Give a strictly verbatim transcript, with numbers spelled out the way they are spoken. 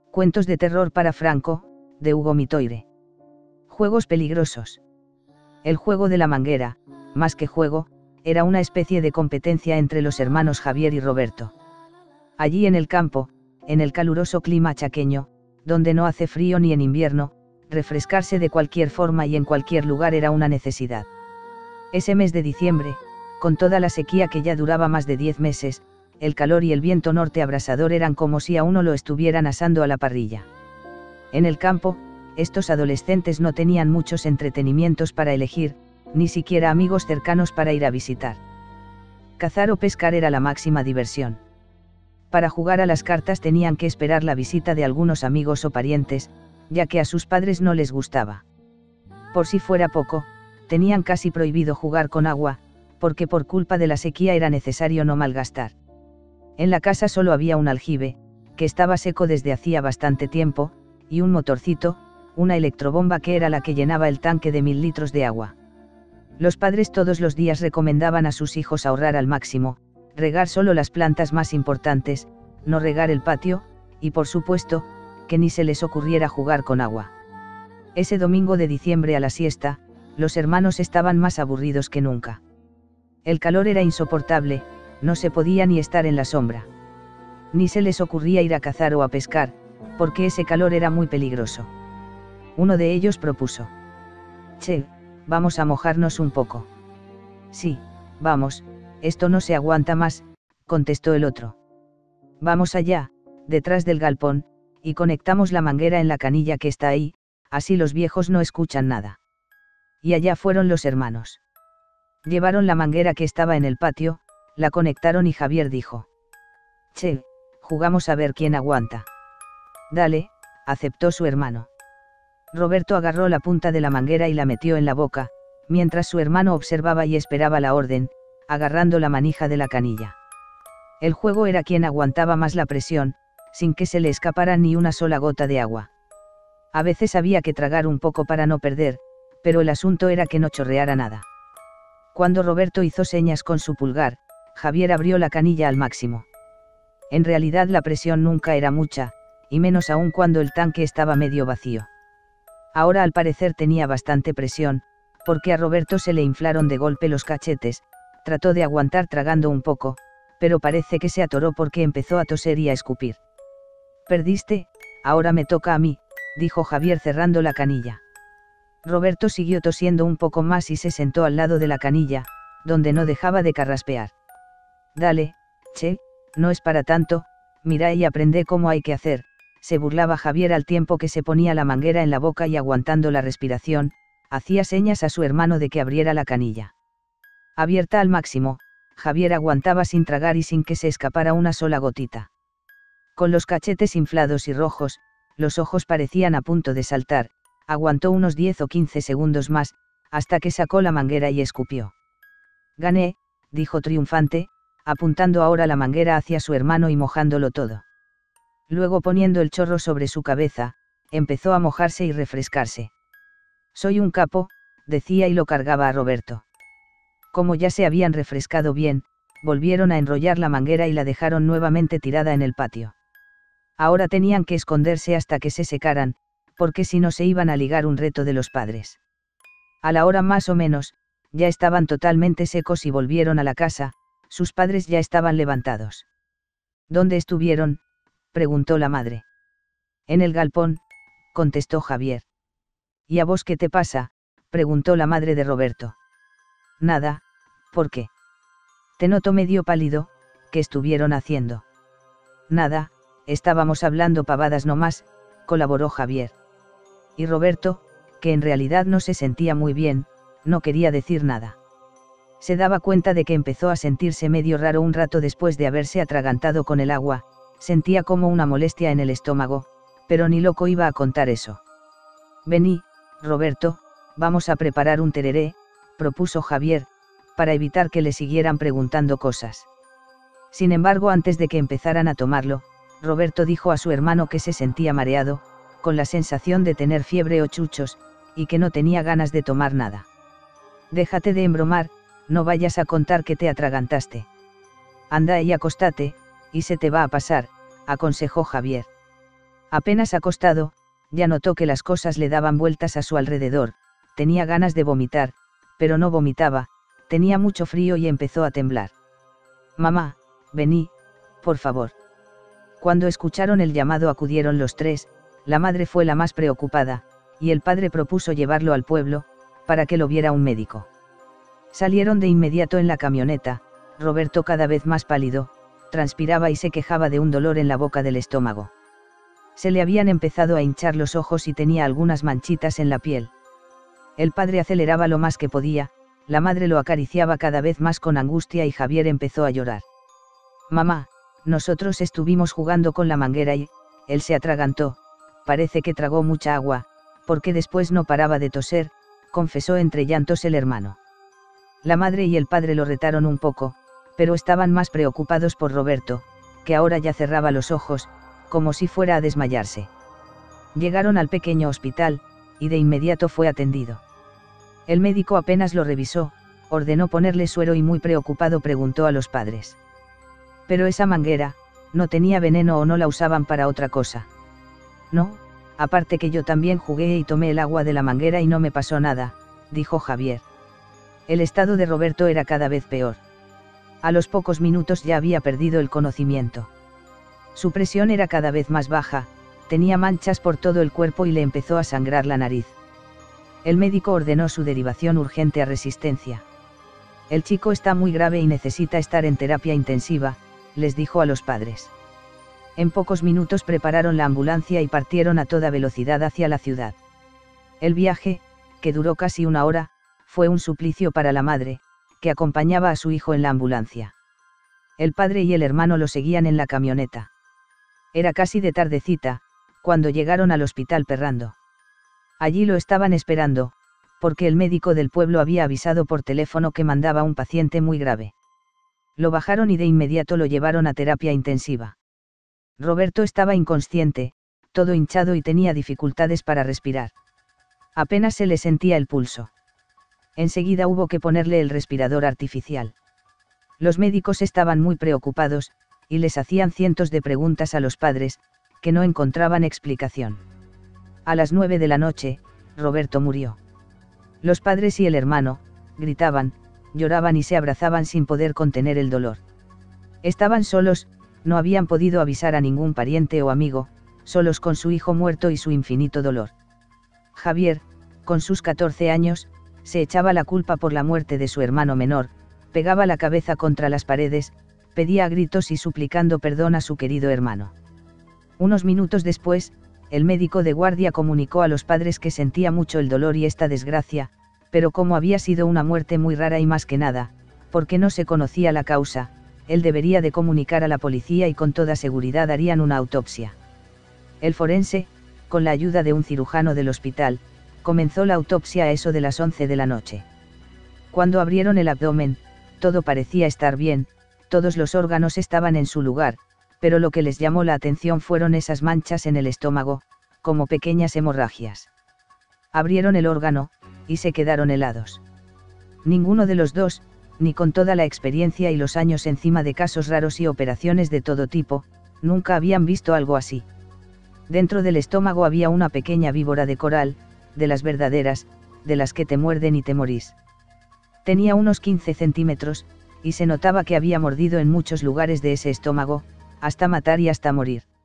Cuentos de terror para Franco, de Hugo Mitoire. Juegos peligrosos. El juego de la manguera, más que juego, era una especie de competencia entre los hermanos Javier y Roberto. Allí en el campo, en el caluroso clima chaqueño, donde no hace frío ni en invierno, refrescarse de cualquier forma y en cualquier lugar era una necesidad. Ese mes de diciembre, con toda la sequía que ya duraba más de diez meses, el calor y el viento norte abrasador eran como si a uno lo estuvieran asando a la parrilla. En el campo, estos adolescentes no tenían muchos entretenimientos para elegir, ni siquiera amigos cercanos para ir a visitar. Cazar o pescar era la máxima diversión. Para jugar a las cartas tenían que esperar la visita de algunos amigos o parientes, ya que a sus padres no les gustaba. Por si fuera poco, tenían casi prohibido jugar con agua, porque por culpa de la sequía era necesario no malgastar. En la casa solo había un aljibe, que estaba seco desde hacía bastante tiempo, y un motorcito, una electrobomba que era la que llenaba el tanque de mil litros de agua. Los padres todos los días recomendaban a sus hijos ahorrar al máximo, regar solo las plantas más importantes, no regar el patio, y por supuesto, que ni se les ocurriera jugar con agua. Ese domingo de diciembre a la siesta, los hermanos estaban más aburridos que nunca. El calor era insoportable, no se podía ni estar en la sombra. Ni se les ocurría ir a cazar o a pescar, porque ese calor era muy peligroso. Uno de ellos propuso: «Che, vamos a mojarnos un poco». «Sí, vamos, esto no se aguanta más», contestó el otro. «Vamos allá, detrás del galpón, y conectamos la manguera en la canilla que está ahí, así los viejos no escuchan nada». Y allá fueron los hermanos. Llevaron la manguera que estaba en el patio, la conectaron y Javier dijo: «Che, jugamos a ver quién aguanta». «Dale», aceptó su hermano. Roberto agarró la punta de la manguera y la metió en la boca, mientras su hermano observaba y esperaba la orden, agarrando la manija de la canilla. El juego era quién aguantaba más la presión, sin que se le escapara ni una sola gota de agua. A veces había que tragar un poco para no perder, pero el asunto era que no chorreara nada. Cuando Roberto hizo señas con su pulgar, Javier abrió la canilla al máximo. En realidad la presión nunca era mucha, y menos aún cuando el tanque estaba medio vacío. Ahora al parecer tenía bastante presión, porque a Roberto se le inflaron de golpe los cachetes, trató de aguantar tragando un poco, pero parece que se atoró porque empezó a toser y a escupir. «Perdiste, ahora me toca a mí», dijo Javier cerrando la canilla. Roberto siguió tosiendo un poco más y se sentó al lado de la canilla, donde no dejaba de carraspear. «Dale, che, no es para tanto, mira y aprende cómo hay que hacer», se burlaba Javier al tiempo que se ponía la manguera en la boca y aguantando la respiración, hacía señas a su hermano de que abriera la canilla. Abierta al máximo, Javier aguantaba sin tragar y sin que se escapara una sola gotita. Con los cachetes inflados y rojos, los ojos parecían a punto de saltar, aguantó unos diez o quince segundos más, hasta que sacó la manguera y escupió. «Gané», dijo triunfante, apuntando ahora la manguera hacia su hermano y mojándolo todo. Luego poniendo el chorro sobre su cabeza, empezó a mojarse y refrescarse. «Soy un capo», decía y lo cargaba a Roberto. Como ya se habían refrescado bien, volvieron a enrollar la manguera y la dejaron nuevamente tirada en el patio. Ahora tenían que esconderse hasta que se secaran, porque si no se iban a ligar un reto de los padres. A la hora más o menos, ya estaban totalmente secos y volvieron a la casa, sus padres ya estaban levantados. «¿Dónde estuvieron?», preguntó la madre. «En el galpón», contestó Javier. «¿Y a vos qué te pasa?», preguntó la madre de Roberto. «Nada, ¿por qué? Te noto medio pálido, ¿qué estuvieron haciendo?». «Nada, estábamos hablando pavadas nomás», colaboró Javier. Y Roberto, que en realidad no se sentía muy bien, no quería decir nada. Se daba cuenta de que empezó a sentirse medio raro un rato después de haberse atragantado con el agua, sentía como una molestia en el estómago, pero ni loco iba a contar eso. «Vení, Roberto, vamos a preparar un tereré», propuso Javier, para evitar que le siguieran preguntando cosas. Sin embargo, antes de que empezaran a tomarlo, Roberto dijo a su hermano que se sentía mareado, con la sensación de tener fiebre o chuchos, y que no tenía ganas de tomar nada. «Déjate de embromar, no vayas a contar que te atragantaste. Anda y acostate, y se te va a pasar», aconsejó Javier. Apenas acostado, ya notó que las cosas le daban vueltas a su alrededor, tenía ganas de vomitar, pero no vomitaba, tenía mucho frío y empezó a temblar. Mamá, vení, por favor. Cuando escucharon el llamado acudieron los tres, la madre fue la más preocupada, y el padre propuso llevarlo al pueblo, para que lo viera un médico. Salieron de inmediato en la camioneta, Roberto cada vez más pálido, transpiraba y se quejaba de un dolor en la boca del estómago. Se le habían empezado a hinchar los ojos y tenía algunas manchitas en la piel. El padre aceleraba lo más que podía, la madre lo acariciaba cada vez más con angustia y Javier empezó a llorar. Mamá, nosotros estuvimos jugando con la manguera y, él se atragantó, parece que tragó mucha agua, porque después no paraba de toser, confesó entre llantos el hermano. La madre y el padre lo retaron un poco, pero estaban más preocupados por Roberto, que ahora ya cerraba los ojos, como si fuera a desmayarse. Llegaron al pequeño hospital, y de inmediato fue atendido. El médico apenas lo revisó, ordenó ponerle suero y muy preocupado preguntó a los padres. Pero esa manguera, ¿no tenía veneno o no la usaban para otra cosa? No, aparte que yo también jugué y tomé el agua de la manguera y no me pasó nada, dijo Javier. El estado de Roberto era cada vez peor. A los pocos minutos ya había perdido el conocimiento. Su presión era cada vez más baja, tenía manchas por todo el cuerpo y le empezó a sangrar la nariz. El médico ordenó su derivación urgente a Resistencia. El chico está muy grave y necesita estar en terapia intensiva, les dijo a los padres. En pocos minutos prepararon la ambulancia y partieron a toda velocidad hacia la ciudad. El viaje, que duró casi una hora, fue un suplicio para la madre, que acompañaba a su hijo en la ambulancia. El padre y el hermano lo seguían en la camioneta. Era casi de tardecita, cuando llegaron al hospital Perrando. Allí lo estaban esperando, porque el médico del pueblo había avisado por teléfono que mandaba un paciente muy grave. Lo bajaron y de inmediato lo llevaron a terapia intensiva. Roberto estaba inconsciente, todo hinchado y tenía dificultades para respirar. Apenas se le sentía el pulso. Enseguida hubo que ponerle el respirador artificial. Los médicos estaban muy preocupados, y les hacían cientos de preguntas a los padres, que no encontraban explicación. A las nueve de la noche, Roberto murió. Los padres y el hermano, gritaban, lloraban y se abrazaban sin poder contener el dolor. Estaban solos, no habían podido avisar a ningún pariente o amigo, solos con su hijo muerto y su infinito dolor. Javier, con sus catorce años, se echaba la culpa por la muerte de su hermano menor, pegaba la cabeza contra las paredes, pedía a gritos y suplicando perdón a su querido hermano. Unos minutos después, el médico de guardia comunicó a los padres que sentía mucho el dolor y esta desgracia, pero como había sido una muerte muy rara y más que nada, porque no se conocía la causa, él debería de comunicar a la policía y con toda seguridad harían una autopsia. El forense, con la ayuda de un cirujano del hospital, comenzó la autopsia a eso de las once de la noche. Cuando abrieron el abdomen, todo parecía estar bien, todos los órganos estaban en su lugar, pero lo que les llamó la atención fueron esas manchas en el estómago, como pequeñas hemorragias. Abrieron el órgano, y se quedaron helados. Ninguno de los dos, ni con toda la experiencia y los años encima de casos raros y operaciones de todo tipo, nunca habían visto algo así. Dentro del estómago había una pequeña víbora de coral, de las verdaderas, de las que te muerden y te morís. Tenía unos quince centímetros, y se notaba que había mordido en muchos lugares de ese estómago, hasta matar y hasta morir.